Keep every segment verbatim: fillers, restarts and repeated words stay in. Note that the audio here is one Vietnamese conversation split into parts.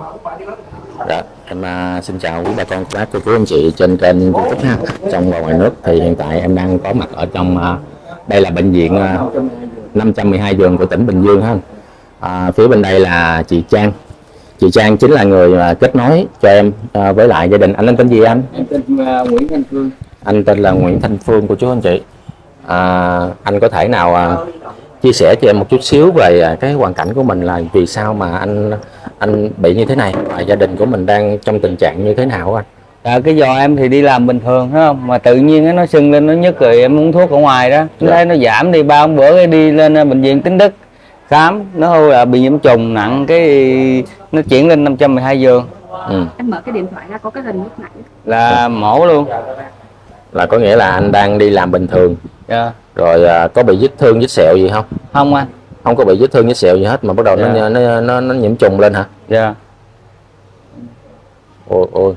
Dạ, em uh, xin chào quý bà con các cô chú anh chị trên kênh YouTube ha, trong và ngoài nước. Thì hiện tại em đang có mặt ở trong uh, đây là bệnh viện uh, năm trăm mười hai giường của tỉnh Bình Dương ha. Uh, phía bên đây là chị Trang. Chị Trang chính là người uh, kết nối cho em uh, với lại gia đình. Anh tên gì anh? Em tên uh, Nguyễn Thanh Phương. Anh tên là Nguyễn Thanh Phương của chú anh chị. Uh, anh có thể nào uh, chia sẻ cho em một chút xíu về cái hoàn cảnh của mình, là vì sao mà anh anh bị như thế này và gia đình của mình đang trong tình trạng như thế nào anh? À, cái giò em thì đi làm bình thường phải không, mà tự nhiên nó sưng lên, nó nhức, rồi em uống thuốc ở ngoài đó, dạ. Thấy nó giảm đi ba hôm bữa, cái đi lên bệnh viện Tính Đức khám, nó hô là bị nhiễm trùng nặng, cái nó chuyển lên năm trăm mười hai giường. Ừ. Em mở cái điện thoại ra có cái hình lúc nãy là mổ luôn, là có nghĩa là anh đang đi làm bình thường. Dạ. Rồi à, có bị vết thương vết sẹo gì không? Không anh, không có bị vết thương vết sẹo gì hết, mà bắt đầu dạ. nó, nó nó nó nhiễm trùng lên hả? Dạ. Ôi ôi.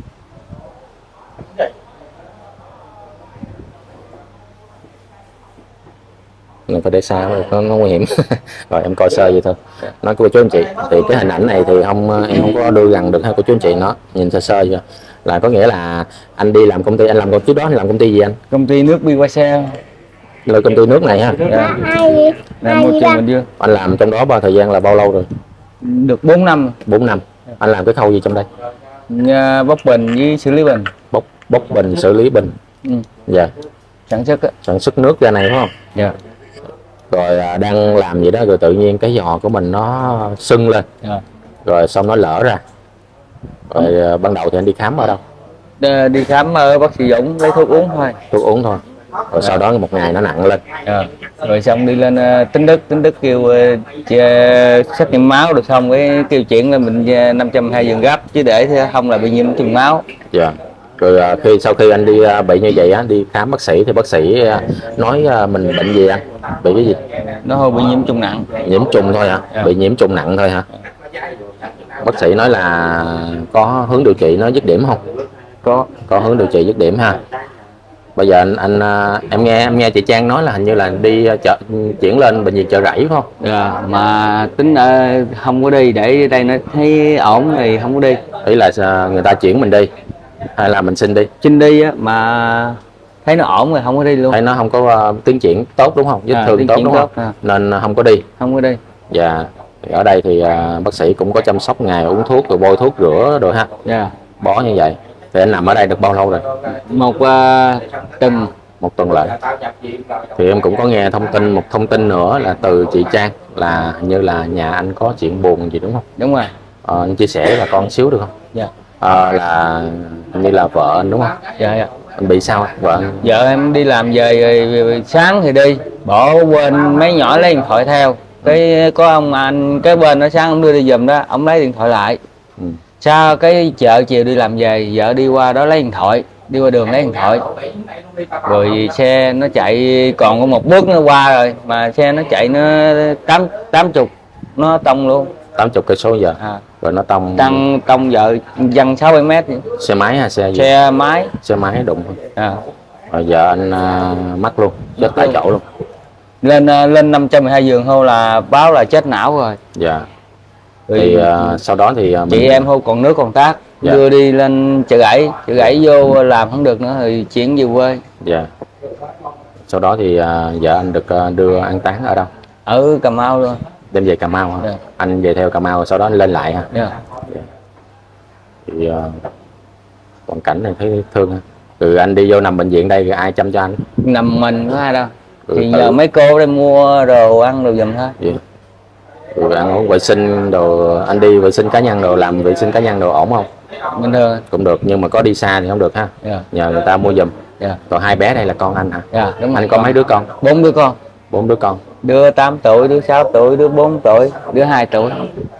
Mình phải để xa rồi, nó, nó nguy hiểm. Rồi em coi sơ vậy thôi. Nói cô chú anh chị, thì cái hình ảnh này thì không em không có đưa gần được ha cô chú anh chị, nó nhìn sơ sơ vậy. Là có nghĩa là anh đi làm công ty, anh làm công trước đó anh làm công ty gì anh? Công ty nước Bi Qua Xe. Là công ty nước này ha. Dạ. Làm môi trường Bình Dương. Anh làm trong đó bao thời gian là bao lâu rồi? Được bốn năm. bốn năm. Anh làm cái khâu gì trong đây? Bốc bình với xử lý bình. Bốc bốc bình, xử lý bình. Ừ. Dạ. Sản xuất á. Sản xuất nước ra này đúng không? Dạ. Rồi à, đang làm gì đó rồi tự nhiên cái giò của mình nó sưng lên. Dạ. Rồi xong nó lở ra. Rồi à, ban đầu thì anh đi khám ở đâu? Đi, đi khám ở bác sĩ Dũng lấy thuốc uống thôi. Thuốc uống thôi. Rồi dạ. Sau đó một ngày nó nặng lên. Dạ. Rồi xong đi lên uh, Tính Đức, Tính Đức kêu uh, xét nghiệm máu, được xong cái kêu chuyển lên bệnh năm trăm mười hai giường gấp, chứ để không là bị nhiễm trùng máu. Dạ. Rồi à, khi sau khi anh đi à, bị như vậy á, đi khám bác sĩ thì bác sĩ à, nói à, mình bệnh gì anh? Bị cái gì? Nó hơi bị nhiễm trùng nặng. Nhiễm trùng thôi hả? Dạ. Bị nhiễm trùng nặng thôi hả? Bác sĩ nói là có hướng điều trị nó dứt điểm không? Có, có hướng điều trị dứt điểm ha. Bây giờ anh, anh em nghe em nghe chị Trang nói là hình như là đi chợ, chuyển lên bệnh viện Chợ Rẫy phải không? Dạ, mà tính uh, không có đi, để đây nó thấy ổn thì không có đi. Ý là người ta chuyển mình đi hay là mình xin đi? Xin đi á, mà thấy nó ổn rồi không có đi luôn. Thấy nó không có uh, tiến triển tốt đúng không? Vết à, thương tốt đúng tốt, không? À. Nên không có đi. Không có đi. Dạ. Ở đây thì uh, bác sĩ cũng có chăm sóc ngày, uống thuốc rồi bôi thuốc rửa rồi ha. Dạ. Bó như vậy. Thì anh nằm ở đây được bao lâu rồi? Một uh, tuần. Một tuần lại. Thì em cũng có nghe thông tin, một thông tin nữa là từ chị Trang, là như là nhà anh có chuyện buồn gì đúng không? Đúng rồi. Ờ, anh chia sẻ với bà con xíu được không? Dạ. Ờ, là như là vợ anh đúng không? Dạ, dạ. Anh bị sao vợ anh? Vợ em đi làm về rồi, sáng thì đi bỏ quên mấy nhỏ lấy điện thoại theo, cái có ông anh cái bên nó sáng ông đưa đi giùm đó, ông lấy điện thoại lại. Ừ. Sau cái chợ chiều đi làm về, vợ đi qua đó lấy điện thoại, đi qua đường lấy điện thoại, rồi xe nó chạy còn có một bước nó qua rồi, mà xe nó chạy nó tám tám chục nó tông luôn. Tám chục cây số giờ. À. Rồi nó tông. Tăng tông vợ văng sáu mươi mét. Xe máy hay xe gì? Xe máy. Xe máy đụng thôi. À. Rồi vợ anh uh, mất luôn, chết tại chỗ luôn. Lên uh, lên năm trăm mười hai giường hô là báo là chết não rồi. Dạ. Thì uh, sau đó thì uh, chị mình... em hô còn nước còn tác. Dạ. Đưa đi lên Chợ Rẫy, Chợ Rẫy vô làm không được nữa thì chuyển về quê. Dạ. Sau đó thì uh, vợ anh được uh, đưa an táng ở đâu? Ở Cà Mau luôn. Đem về Cà Mau hả? Yeah. Anh về theo Cà Mau sau đó anh lên lại hả? Yeah. Yeah. Thì uh, hoàn cảnh này thấy thương ha. Từ anh đi vô nằm bệnh viện đây thì ai chăm cho anh? Nằm mình có ai đâu. Ừ, thì nhờ mấy cô đây mua đồ ăn đồ giùm thôi. Yeah. Rồi ăn uống vệ sinh đồ, anh đi vệ sinh cá nhân đồ, làm vệ sinh cá nhân đồ ổn không? Bình thường. Cũng được, nhưng mà có đi xa thì không được ha. Yeah. Nhờ người ta mua giùm. Yeah. Còn hai bé đây là con anh hả? Yeah, đúng anh rồi. Có mấy đứa con? Bốn đứa con. Bốn đứa con. Đứa tám tuổi, đứa sáu tuổi, đứa bốn tuổi, đứa hai tuổi.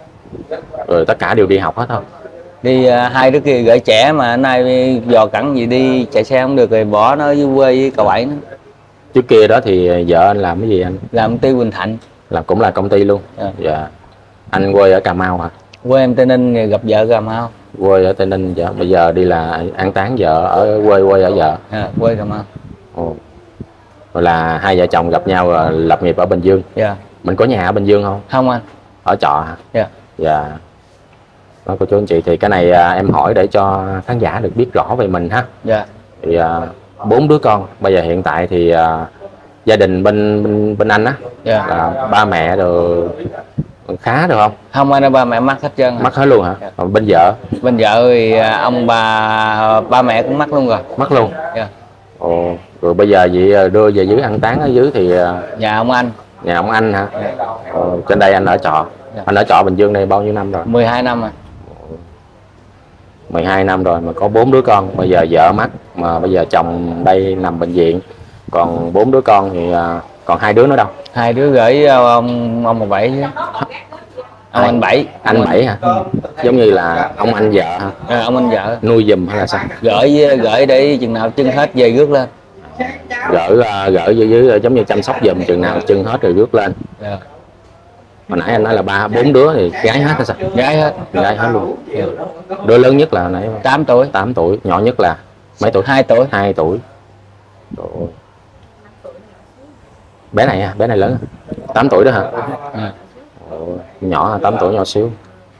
Rồi tất cả đều đi học hết không? Đi uh, hai đứa kia gửi trẻ mà nay dò cẳng gì đi chạy xe không được rồi bỏ nó dưới quê với cậu bảy nữa. Trước kia đó thì vợ anh làm cái gì anh? Làm công ty Quỳnh Thạnh. Làm cũng là công ty luôn. Yeah. Dạ. Anh quê ở Cà Mau hả? Quê em Tây Ninh, gặp vợ Cà Mau. Quê ở Tây Ninh, dạ. Bây giờ đi là an táng vợ ở quê quê ở vợ. À, quê Cà Mau. Ồ. Rồi là hai vợ chồng gặp nhau rồi lập nghiệp ở Bình Dương. Dạ. Mình có nhà ở Bình Dương không? Không anh. Ở trọ hả? Dạ. Dạ. Đó, cô chú anh chị, thì cái này à, em hỏi để cho khán giả được biết rõ về mình ha. Dạ. Thì à, bốn đứa con bây giờ hiện tại thì à, gia đình bên bên, bên anh á, Dạ. là ba mẹ rồi khá được không? Không, anh ba mẹ mắc hết trơn. Mắc hết luôn hả? Dạ. Còn bên vợ? Bên vợ thì ông bà ba mẹ cũng mắc luôn rồi. Mắc luôn. Dạ. Ồ, rồi bây giờ vậy đưa về dưới ăn táng ở dưới thì nhà ông anh. Nhà ông anh hả? Dạ. Ồ, trên đây anh ở trọ. Dạ. Anh ở trọ Bình Dương này bao nhiêu năm rồi? mười hai năm rồi. mười hai năm rồi mà có bốn đứa con, bây giờ vợ mắc mà bây giờ chồng đây nằm bệnh viện, còn bốn đứa con thì à, còn hai đứa nữa đâu? Hai đứa gửi ông ông một bảy chứ. Ông anh bảy. Anh bảy hả? Ừ. Giống như là ông anh vợ hả? À, ông anh vợ nuôi giùm hay là sao? Gửi gửi để chừng nào chân hết về rước lên. Gửi gửi dưới, dưới giống như chăm sóc giùm, chừng nào chân hết rồi rước lên. Dạ. Hồi nãy anh nói là ba bốn đứa thì gái hết hay sao? Gái hết. Gái hết luôn. Dạ. Đứa lớn nhất là nãy tám tuổi. tám tuổi, nhỏ nhất là mấy tuổi? hai tuổi. hai tuổi. Trời ơi. Bé này à, bé này lớn tám tuổi đó hả? À. Ồ, nhỏ tám tuổi, nhỏ xíu.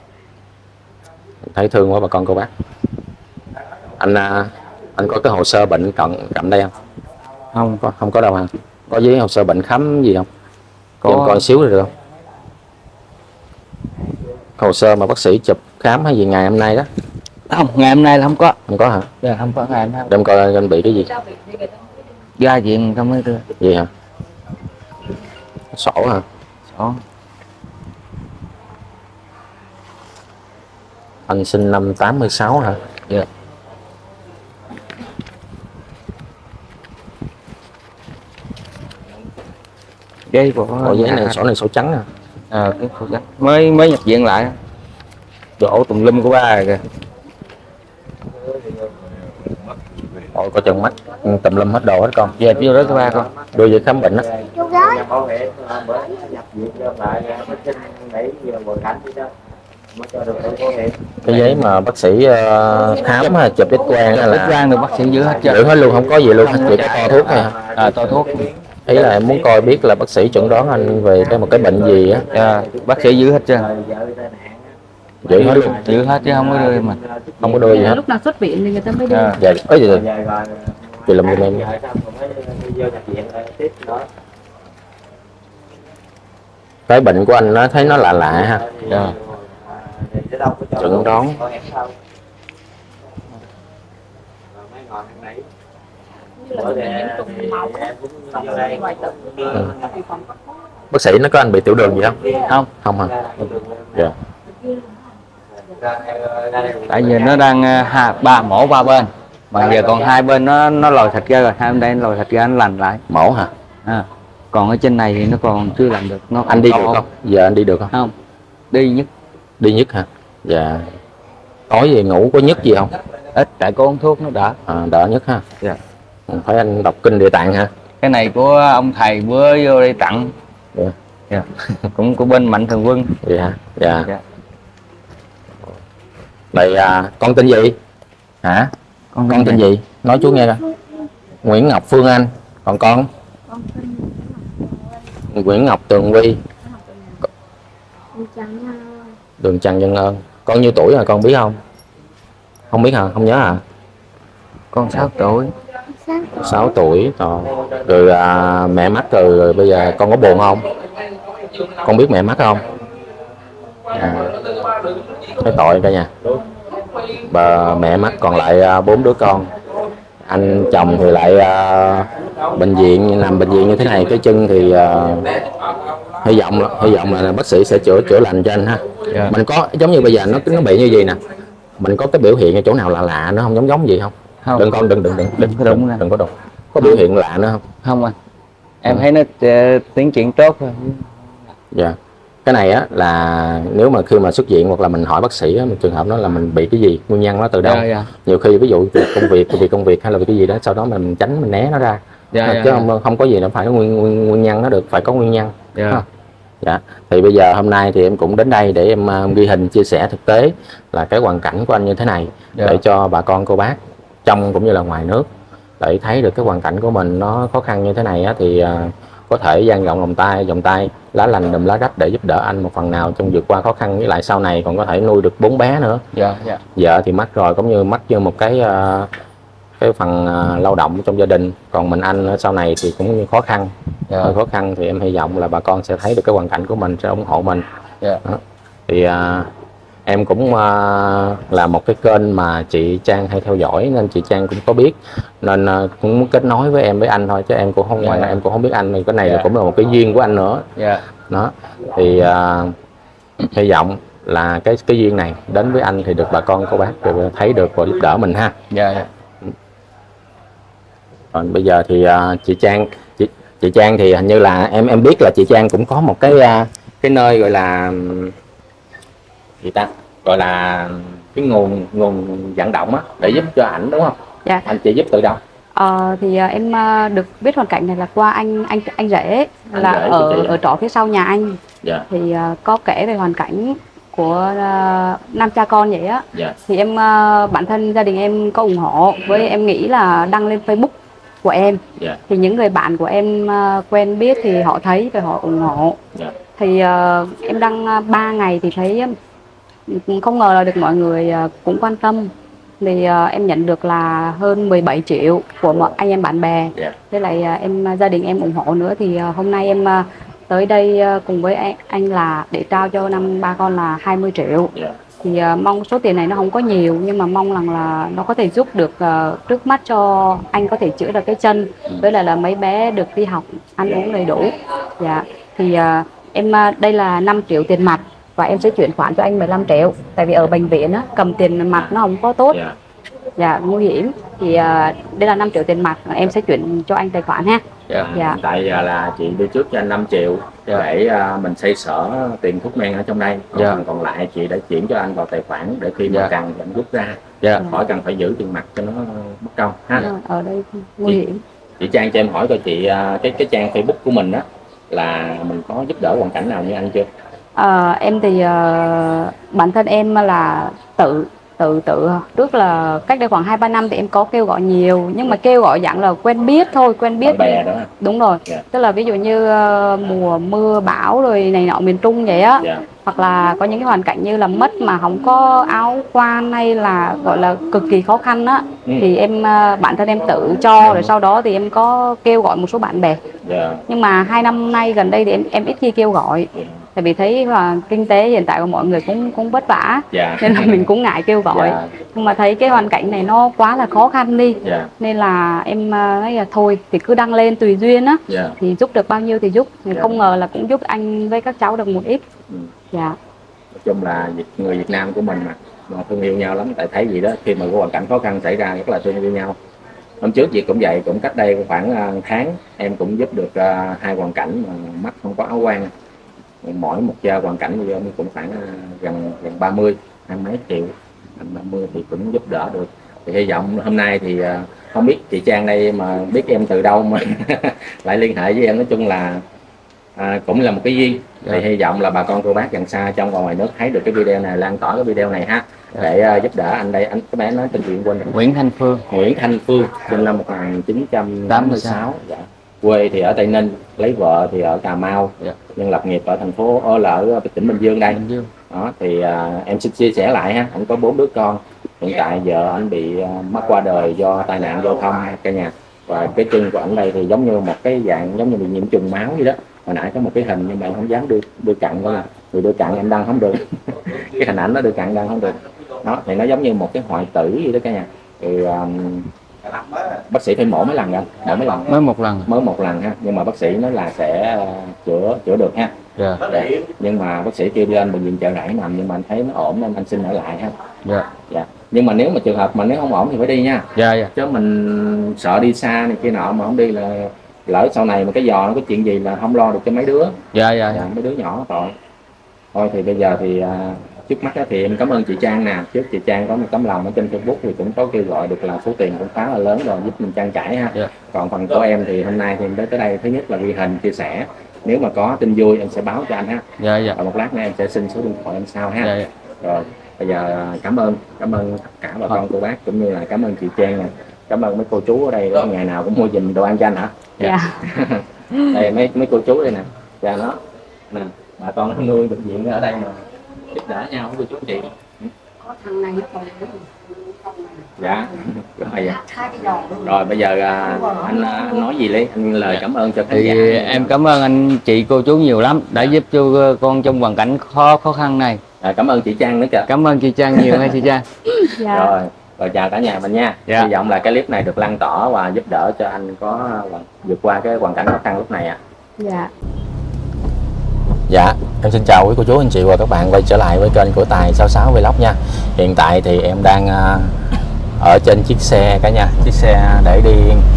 Thấy thương quá bà con cô bác. Anh anh có cái hồ sơ bệnh cận cầm đây không? Không có, không có đâu hả? Có giấy hồ sơ bệnh khám gì không? Có. Em coi xíu được không? Hồ sơ mà bác sĩ chụp khám hay gì ngày hôm nay đó? Không, ngày hôm nay là không có. Không có hả? Dạ, không có ngày hôm nay. Em coi anh bị cái gì? Ra viện không mới đưa. Gì hả? Sổ hả? Sổ. Anh sinh năm tám mươi sáu hả? Dạ. Giấy của Ồ, giấy này, sổ này sổ trắng nè. À, cái sổ trắng. Mới mới nhập viện lại. Chỗ tùm lum của ba rồi kìa. Ôi có chừng mắt tùm lum hết đồ hết con. Dẹp vô đó cho ba con. Đưa về khám bệnh á. Cái giấy mà bác sĩ uh, khám hay chụp X quang hay là X quang được bác sĩ giữ hết trơn. giữ hết luôn, không có gì luôn, chỉ có to thuốc thôi hả? À, to thuốc. Ý là em muốn coi biết là bác sĩ chẩn đoán anh về cái một cái bệnh gì á. À, bác sĩ giữ hết trơn. Giữ hết luôn. Giữ hết chứ không có đưa mà. Không có đưa gì hết. Lúc nào xuất viện thì người ta mới đưa. À. Dạ, ấy gì rồi. Chị làm giùm em. Cái bệnh của anh nó thấy nó lạ lạ ha. Dạ. Chẩn đoán. Ừ. Bác sĩ nó có anh bị tiểu đường gì không? Không. Không hả? Dạ. Tại vì nó đang ha, ba mổ ba bên mà giờ còn hai bên nó nó lòi thịt ra rồi, hai bên đây nó lòi thịt ra nó lành lại. Mổ hả? À. Còn ở trên này thì nó còn chưa làm được. Nó anh đi được không? Giờ anh đi được không? Không. Đi nhất. Đi nhất hả? Dạ. Tối về ngủ có nhức gì không? Ít, tại có uống thuốc nó đỡ. À, đỡ nhất ha. Dạ. Phải anh đọc kinh Địa Tạng hả? Cái này của ông thầy bữa vô đây tặng. Dạ. Dạ. Cũng của bên Mạnh Thường Quân. Dạ. Dạ. Dạ. Vậy à, con tên gì? Hả? Con, con tên gì? Nói chú nghe coi. Nguyễn Ngọc Phương Anh. Còn con? Nguyễn Ngọc Tường Vi. Đường Trần Nhân Ơn. Con nhiêu tuổi rồi con biết không? Không biết hả? Không nhớ hả? Con sáu tuổi. sáu tuổi. Rồi, rồi à, mẹ mắc rồi, rồi bây giờ con có buồn không? Con biết mẹ mắc không? À, cái tội cả nhà. Bà mẹ mắc còn lại bốn đứa con. Anh chồng thì lại à, bệnh viện, nằm bệnh viện như thế này, cái chân thì à, hy vọng hy vọng là bác sĩ sẽ chữa chữa lành cho anh ha. Yeah. Mình có giống như bây giờ nó nó bị như gì nè, mình có cái biểu hiện ở chỗ nào lạ lạ nó không giống giống gì không? Không. Đừng con đừng đừng đừng đừng có đụng, đừng có đụng. Có biểu hiện lạ nữa không? Không anh. Em ừ. thấy nó uh, tiến triển tốt rồi. Dạ. Yeah. Cái này á là nếu mà khi mà xuất viện hoặc là mình hỏi bác sĩ á, một trường hợp đó là mình bị cái gì, nguyên nhân nó từ đâu. Yeah, yeah. Nhiều khi ví dụ việc công việc vì công việc hay là vì cái gì đó, sau đó mình tránh mình né nó ra. Yeah, chứ yeah, không yeah. không có gì nó phải có nguyên, nguyên nguyên nhân nó được, phải có nguyên nhân. Yeah. Dạ. Thì bây giờ hôm nay thì em cũng đến đây để em uh, ghi hình chia sẻ thực tế là cái hoàn cảnh của anh như thế này. Yeah. Để cho bà con cô bác trong cũng như là ngoài nước để thấy được cái hoàn cảnh của mình nó khó khăn như thế này á, thì uh, có thể dang rộng vòng tay vòng tay lá lành đùm lá rách để giúp đỡ anh một phần nào trong vượt qua khó khăn, với lại sau này còn có thể nuôi được bốn bé nữa. Dạ, dạ. Vợ thì mất rồi, cũng như mất như một cái uh, cái phần uh, lao động trong gia đình, còn mình anh sau này thì cũng như khó khăn. Dạ. Hơi khó khăn thì em hy vọng là bà con sẽ thấy được cái hoàn cảnh của mình, sẽ ủng hộ mình. Dạ. Đó. Thì uh, em cũng uh, là một cái kênh mà chị Trang hay theo dõi nên chị Trang cũng có biết, nên uh, cũng muốn kết nối với em với anh thôi, chứ em cũng không Yeah. ngoài là em cũng không biết anh, thì cái này Yeah. là cũng là một cái duyên của anh nữa. Dạ. Đó thì uh, hy vọng là cái cái duyên này đến với anh thì được bà con cô bác được thấy được và giúp đỡ mình ha. Dạ, dạ. Còn bây giờ thì uh, chị Trang chị, chị Trang thì hình như là em em biết là chị Trang cũng có một cái uh, cái nơi gọi là gì ta, gọi là cái nguồn nguồn vận động á để giúp cho ảnh đúng không? Dạ. Anh chị giúp từ đâu? Ờ, thì uh, em uh, được biết hoàn cảnh này là qua anh anh anh rể Anh là rể của ở chị. ở trọ phía sau nhà anh. Dạ. Thì uh, có kể về hoàn cảnh của uh, năm cha con vậy á. Dạ. Thì em uh, bản thân gia đình em có ủng hộ, với em nghĩ là đăng lên Facebook của em. Dạ. Thì những người bạn của em uh, quen biết thì họ thấy và họ ủng hộ. Dạ. Thì uh, em đăng uh, ba ngày thì thấy uh, không ngờ là được mọi người uh, cũng quan tâm. Thì uh, em nhận được là hơn mười bảy triệu của mọi anh em bạn bè. Yeah. Với lại uh, em gia đình em ủng hộ nữa. Thì uh, hôm nay em uh, tới đây uh, cùng với anh, anh là để trao cho năm ba con là hai mươi triệu. Yeah. Thì uh, mong số tiền này nó không có nhiều, nhưng mà mong rằng là nó có thể giúp được uh, trước mắt cho anh có thể chữa được cái chân, Ừ. với lại là mấy bé được đi học ăn uống đầy đủ. Dạ. Thì uh, em uh, đây là năm triệu tiền mặt và em sẽ chuyển khoản cho anh mười lăm triệu, tại vì ở bệnh viện á, cầm tiền mặt nó không có tốt. Yeah. Dạ, nguy hiểm. Thì uh, đây là năm triệu tiền mặt, em sẽ chuyển cho anh tài khoản ha. Dạ. Dạ. Tại giờ là chị đưa trước cho anh năm triệu Dạ. để uh, mình xoay sở tiền thuốc men ở trong đây. Dạ. Còn còn lại chị đã chuyển cho anh vào tài khoản để khi mà Dạ. cần thì anh rút ra. Dạ. Khỏi cần phải giữ tiền mặt cho nó mất công ha. Dạ, ở đây nguy hiểm. Chị Trang cho em hỏi coi chị uh, cái cái trang Facebook của mình á là mình có giúp đỡ hoàn cảnh nào như anh chưa? Ờ, em thì uh, bản thân em là tự tự tự trước là cách đây khoảng hai ba năm thì em có kêu gọi nhiều, nhưng mà kêu gọi dạng là quen biết thôi, quen biết. Bạn bè đó. Đúng rồi. Yeah. Tức là ví dụ như uh, mùa mưa bão rồi này nọ miền Trung vậy á. Yeah. Hoặc là có những cái hoàn cảnh như là mất mà không có áo quan hay là gọi là cực kỳ khó khăn á. Ừ. Thì em uh, bản thân em tự cho, rồi sau đó thì em có kêu gọi một số bạn bè. Yeah. Nhưng mà hai năm nay gần đây thì em em ít khi kêu gọi. Yeah. Tại vì thấy là kinh tế hiện tại của mọi người cũng cũng vất vả. Dạ. Nên là mình cũng ngại kêu gọi. Dạ. Nhưng mà thấy cái hoàn cảnh này nó quá là khó khăn đi. Dạ. Nên là em uh, nói là thôi thì cứ đăng lên tùy duyên á. Dạ. Thì giúp được bao nhiêu thì giúp. Thì Dạ. không ngờ là cũng giúp anh với các cháu được một ít. Ừ. Dạ. Nói chung là Việt- người Việt Nam của mình mà, mà thương yêu nhau lắm, tại thấy gì đó khi mà có hoàn cảnh khó khăn xảy ra rất là thương yêu nhau. Hôm trước chị cũng vậy, cũng cách đây khoảng uh, tháng em cũng giúp được uh, hai hoàn cảnh mà mắt không có áo quan, mỗi một gia hoàn cảnh bây giờ cũng khoảng uh, gần gần ba mươi, hai mấy triệu, gần ba mươi thì cũng giúp đỡ được. Thì hy vọng hôm nay thì uh, không biết chị Trang đây mà biết em từ đâu mà lại liên hệ với em, nói chung là à, cũng là một cái duyên. Thì hy vọng là bà con cô bác gần xa trong và ngoài nước thấy được cái video này, lan tỏa cái video này ha, để uh, giúp đỡ anh đây. Anh cái bé nói tên chuyện quên rồi. Nguyễn Thanh Phương. Nguyễn Thanh Phương sinh năm một nghìn chín trăm tám mươi sáu. Dạ. Quê thì ở Tây Ninh, lấy vợ thì ở Cà Mau. Dạ. Nhưng lập nghiệp ở thành phố ở là ở tỉnh Bình Dương đây. Bình Dương. Đó thì uh, em xin chia sẻ lại ha, anh có bốn đứa con. Hiện tại giờ anh bị uh, mất qua đời do tai nạn giao thông cả nhà. Và cái chân của anh đây thì giống như một cái dạng giống như bị nhiễm trùng máu vậy đó. Hồi nãy có một cái hình nhưng mà em không dám đưa đưa cận nữa, vì đưa cận em đăng không được. Cái hình ảnh nó đưa cận đăng không được. Đó thì nó giống như một cái hoại tử gì đó cả nhà. Thì um, bác sĩ phải mổ mấy lần anh? Mổ mấy lần? Mới một lần. Mới một lần ha, nhưng mà bác sĩ nói là sẽ uh, chữa chữa được ha. Dạ. Dạ. Nhưng mà bác sĩ kêu đi anh bệnh viện Chợ Rẫy nằm, nhưng mà anh thấy nó ổn nên anh xin ở lại ha. Dạ. Dạ. Nhưng mà nếu mà trường hợp mà nếu không ổn thì phải đi nha. Dạ, dạ. Chứ mình sợ đi xa này kia nọ mà không đi là lỡ sau này mà cái giò nó có chuyện gì là không lo được cho mấy đứa. Dạ, dạ, Dạ, mấy đứa nhỏ tội. Thôi thì bây giờ thì uh, trước mắt đó thì em cảm ơn chị Trang nè. Trước chị Trang có một tấm lòng ở trên Facebook thì cũng có kêu gọi được là số tiền cũng khá là lớn rồi, giúp mình trang trải ha. Dạ. Còn phần của em thì hôm nay thì em tới tới đây, thứ nhất là ghi hình chia sẻ, nếu mà có tin vui em sẽ báo cho anh ha. Dạ, dạ. Và một lát nữa em sẽ xin số điện thoại em sau ha. Dạ, dạ. Rồi bây giờ cảm ơn cảm ơn tất cả bà con cô bác, cũng như là cảm ơn chị Trang nè, cảm ơn mấy cô chú ở đây đó, ngày nào cũng mua giùm đồ ăn cho anh hả? Dạ. Đây mấy mấy cô chú đây nè, cha nó nè, bà con nuôi bệnh viện ở đây mà giúp đỡ nhau cô chú chị. Có thằng này nó còn Dạ rồi vậy. Rồi bây giờ à, anh anh nói gì đi, anh lời cảm ơn cho khán giả. Thì em cảm ơn anh chị cô chú nhiều lắm đã giúp cho con trong hoàn cảnh khó khó khăn này. À, cảm ơn chị Trang nữa kìa. Cảm ơn chị Trang nhiều ha chị Trang. Dạ. Rồi rồi chào cả nhà mình nha. Dạ. Hy vọng là cái clip này được lan tỏa và giúp đỡ cho anh có vượt qua cái hoàn cảnh khó khăn lúc này ạ. À. Dạ. Dạ, em xin chào quý cô chú anh chị và các bạn quay trở lại với kênh của Tài sáu sáu Vlog nha. Hiện tại thì em đang uh, ở trên chiếc xe cả nhà, chiếc xe để đi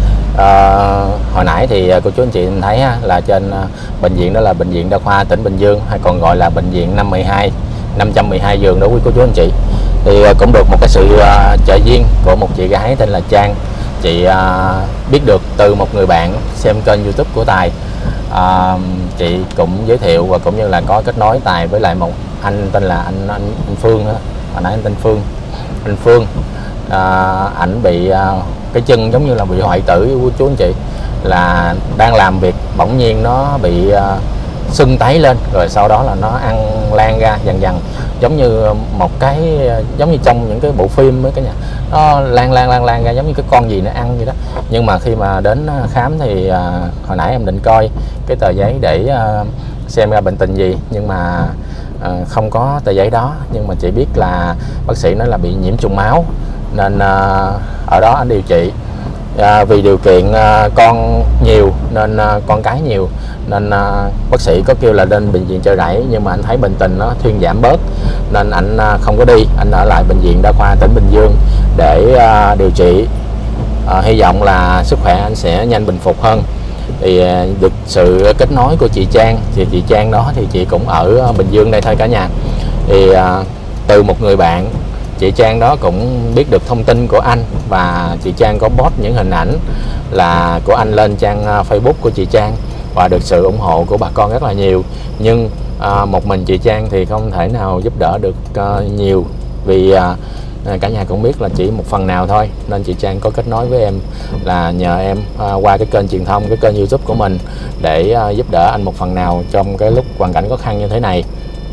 uh, hồi nãy thì cô chú anh chị thấy ha, là trên uh, bệnh viện đó là bệnh viện Đa khoa tỉnh Bình Dương, hay còn gọi là bệnh viện năm trăm mười hai giường đó quý cô chú anh chị. Thì uh, cũng được một cái sự uh, trợ duyên của một chị gái tên là Trang. Chị uh, biết được từ một người bạn xem kênh YouTube của Tài. À, chị cũng giới thiệu và cũng như là có kết nối Tài với lại một anh tên là anh anh, anh Phương đó. Hồi nãy anh tên Phương anh Phương à, ảnh bị à, cái chân giống như là bị hoại tử của chú anh chị, là đang làm việc bỗng nhiên nó bị à, sưng tấy lên, rồi sau đó là nó ăn lan ra dần dần giống như một cái giống như trong những cái bộ phim với cả nhà, nó lan lan lan lan ra giống như cái con gì nó ăn vậy đó. Nhưng mà khi mà đến khám thì à, hồi nãy em định coi cái tờ giấy để à, xem ra bệnh tình gì, nhưng mà à, không có tờ giấy đó, nhưng mà chỉ biết là bác sĩ nói là bị nhiễm trùng máu, nên à, ở đó anh điều trị. À, vì điều kiện à, con nhiều nên à, con cái nhiều nên à, bác sĩ có kêu là lên bệnh viện Chợ Rẫy, nhưng mà anh thấy bệnh tình nó thuyên giảm bớt nên anh à, không có đi, anh ở lại bệnh viện Đa khoa tỉnh Bình Dương để à, điều trị. À, hy vọng là sức khỏe anh sẽ nhanh bình phục hơn. Thì à, được sự kết nối của chị Trang, thì chị Trang đó thì chị cũng ở Bình Dương đây thôi cả nhà. Thì à, từ một người bạn, chị Trang đó cũng biết được thông tin của anh và chị Trang có post những hình ảnh là của anh lên trang Facebook của chị Trang và được sự ủng hộ của bà con rất là nhiều. Nhưng à, một mình chị Trang thì không thể nào giúp đỡ được à, nhiều, vì à, cả nhà cũng biết là chỉ một phần nào thôi, nên chị Trang có kết nối với em là nhờ em à, qua cái kênh truyền thông, cái kênh YouTube của mình để à, giúp đỡ anh một phần nào trong cái lúc hoàn cảnh khó khăn như thế này.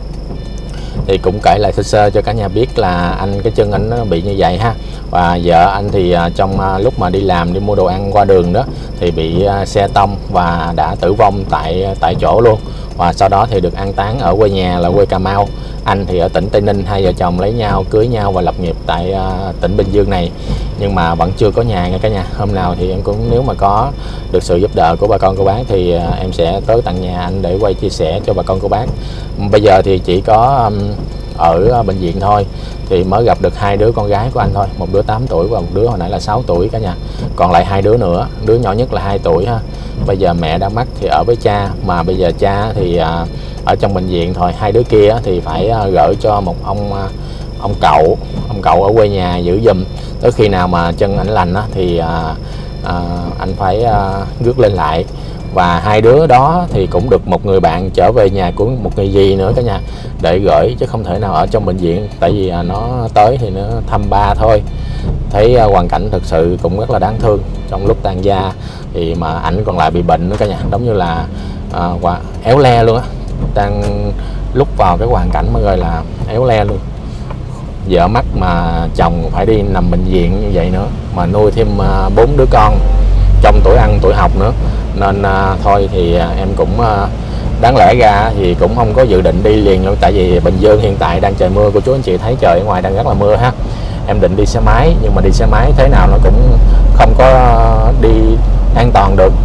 Thì cũng kể lại sơ sơ cho cả nhà biết là anh cái chân anh nó bị như vậy ha, và vợ anh thì trong lúc mà đi làm đi mua đồ ăn qua đường đó thì bị xe tông và đã tử vong tại tại chỗ luôn, và sau đó thì được an táng ở quê nhà là quê Cà Mau. Anh thì ở tỉnh Tây Ninh, hai vợ chồng lấy nhau, cưới nhau và lập nghiệp tại uh, tỉnh Bình Dương này, nhưng mà vẫn chưa có nhà nha cả nhà. Hôm nào thì em cũng nếu mà có được sự giúp đỡ của bà con cô bác thì uh, em sẽ tới tận nhà anh để quay chia sẻ cho bà con cô bác. Bây giờ thì chỉ có um, ở bệnh viện thôi, thì mới gặp được hai đứa con gái của anh thôi, một đứa tám tuổi và một đứa hồi nãy là sáu tuổi cả nhà. Còn lại hai đứa nữa, đứa nhỏ nhất là hai tuổi ha. Bây giờ mẹ đã mất thì ở với cha, mà bây giờ cha thì uh, ở trong bệnh viện thôi. Hai đứa kia thì phải uh, gửi cho một ông uh, ông cậu ông cậu ở quê nhà giữ giùm, tới khi nào mà chân ảnh lành á, thì uh, uh, anh phải uh, rước lên lại. Và hai đứa đó thì cũng được một người bạn trở về nhà của một người dì nữa cả nhà để gửi, chứ không thể nào ở trong bệnh viện, tại vì uh, nó tới thì nó thăm ba thôi. Thấy uh, hoàn cảnh thực sự cũng rất là đáng thương, trong lúc tàn gia thì mà ảnh còn lại bị bệnh nữa cả nhà, giống như là uh, éo le luôn á, đang lúc vào cái hoàn cảnh mà gọi là éo le luôn. Vợ mất mà chồng phải đi nằm bệnh viện như vậy nữa, mà nuôi thêm bốn uh, đứa con trong tuổi ăn tuổi học nữa, nên uh, thôi thì uh, em cũng uh, đáng lẽ ra thì cũng không có dự định đi liền luôn, tại vì Bình Dương hiện tại đang trời mưa, cô chú anh chị thấy trời ở ngoài đang rất là mưa ha. Em định đi xe máy, nhưng mà đi xe máy thế nào nó cũng không có uh, đi an toàn được,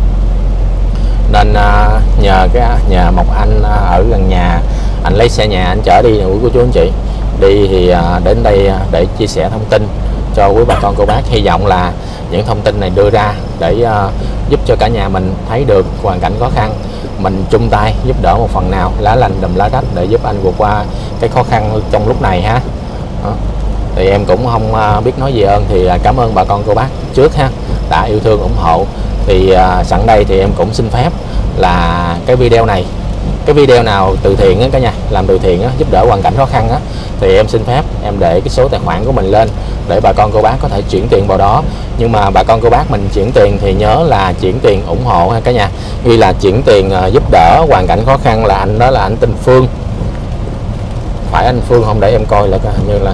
nên uh, nhờ cái nhờ một anh uh, ở gần nhà, anh lấy xe nhà anh chở đi của cô chú anh chị. Đi thì uh, đến đây uh, để chia sẻ thông tin cho quý bà con cô bác. Hy vọng là những thông tin này đưa ra để uh, giúp cho cả nhà mình thấy được hoàn cảnh khó khăn, mình chung tay giúp đỡ một phần nào, lá lành đùm lá rách để giúp anh vượt qua cái khó khăn trong lúc này ha. Đó. Thì em cũng không uh, biết nói gì hơn, thì uh, cảm ơn bà con cô bác trước ha, đã yêu thương ủng hộ. Thì uh, sẵn đây thì em cũng xin phép là cái video này, cái video nào từ thiện á cả nhà, làm từ thiện á, giúp đỡ hoàn cảnh khó khăn á, thì em xin phép em để cái số tài khoản của mình lên để bà con cô bác có thể chuyển tiền vào đó. Nhưng mà bà con cô bác mình chuyển tiền thì nhớ là chuyển tiền ủng hộ ha cả nhà, ghi là chuyển tiền uh, giúp đỡ hoàn cảnh khó khăn, là anh đó là anh tên Phương, phải anh Phương không, để em coi lại coi, hình như là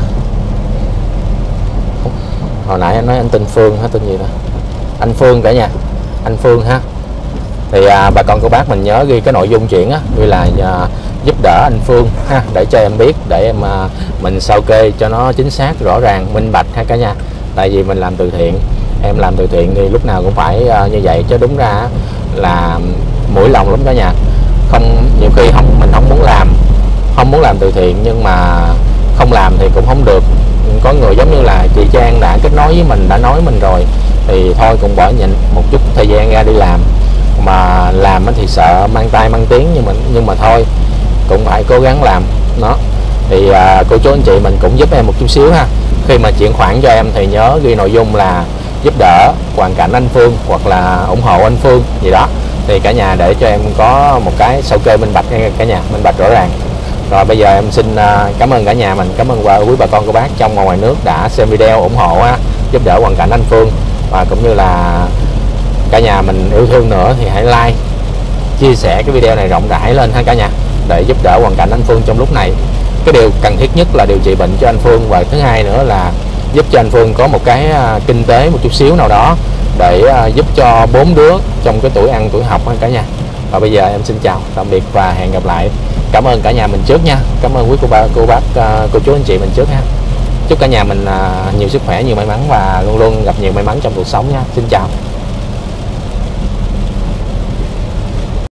hồi nãy anh nói anh tên Phương hay tên gì đó, anh Phương cả nhà, anh Phương ha. Thì à, bà con cô bác mình nhớ ghi cái nội dung chuyện á, ghi là à, giúp đỡ anh Phương ha, để cho em biết, để em à, mình sao kê cho nó chính xác, rõ ràng, minh bạch ha cả nhà. Tại vì mình làm từ thiện, em làm từ thiện thì lúc nào cũng phải à, như vậy, chứ đúng ra là mũi lòng lắm cả nhà. Không, nhiều khi không, mình không muốn làm, không muốn làm từ thiện, nhưng mà không làm thì cũng không được. Có người giống như là chị Trang đã kết nối với mình, đã nói mình rồi, thì thôi cũng bỏ nhịn một chút thời gian ra đi làm. Mà làm thì sợ mang tay mang tiếng, nhưng mà nhưng mà thôi cũng phải cố gắng làm nó. Thì à, cô chú anh chị mình cũng giúp em một chút xíu ha. Khi mà chuyển khoản cho em thì nhớ ghi nội dung là giúp đỡ hoàn cảnh anh Phương, hoặc là ủng hộ anh Phương gì đó, thì cả nhà để cho em có một cái sao kê minh bạch nha cả nhà, minh bạch rõ ràng. Rồi bây giờ em xin uh, cảm ơn cả nhà mình, cảm ơn quý bà con cô bác trong và ngoài nước đã xem video ủng hộ ha, giúp đỡ hoàn cảnh anh Phương. Và cũng như là cả nhà mình yêu thương nữa thì hãy like, chia sẻ cái video này rộng rãi lên ha cả nhà, để giúp đỡ hoàn cảnh anh Phương trong lúc này. Cái điều cần thiết nhất là điều trị bệnh cho anh Phương, và thứ hai nữa là giúp cho anh Phương có một cái uh, kinh tế một chút xíu nào đó, để uh, giúp cho bốn đứa trong cái tuổi ăn tuổi học ha cả nhà. Và bây giờ em xin chào tạm biệt và hẹn gặp lại. Cảm ơn cả nhà mình trước nha, cảm ơn quý cô bác cô bác cô chú anh chị mình trước ha. Chúc cả nhà mình nhiều sức khỏe, nhiều may mắn và luôn luôn gặp nhiều may mắn trong cuộc sống nha. Xin chào.